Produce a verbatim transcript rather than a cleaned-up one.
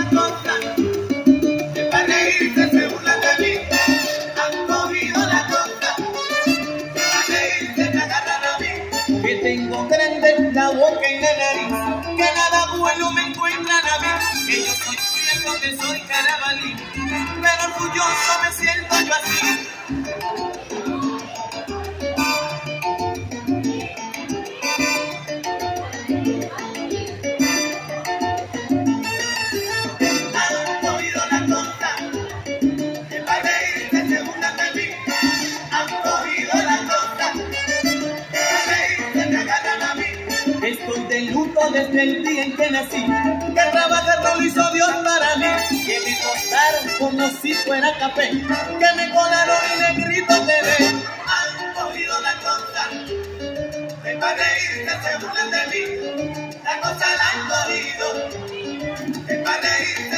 la cosa, que para reírse se burlan de mí. Han cogido la cosa, que para reírse me agarran a mí. Que tengo grande la boca y la nariz, que nada bueno me encuentran a mí. Que yo soy prieto, que soy carabalí, pero orgulloso me siento yo así. Estoy de luto desde el día en que nací, que trabajar no lo hizo Dios para mí, que me cortaron como si fuera café, que me colaron y negrito te ve. Han cogido la cosa, que para reírse se burlan de mí, la cosa la han cogido, que para reírse